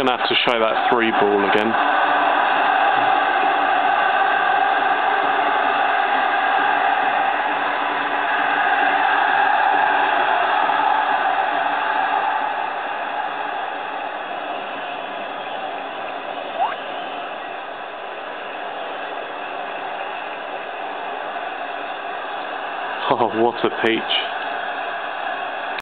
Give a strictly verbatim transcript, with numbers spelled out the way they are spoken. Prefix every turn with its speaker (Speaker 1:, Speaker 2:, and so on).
Speaker 1: going to have to show that three ball again. Oh, what a peach.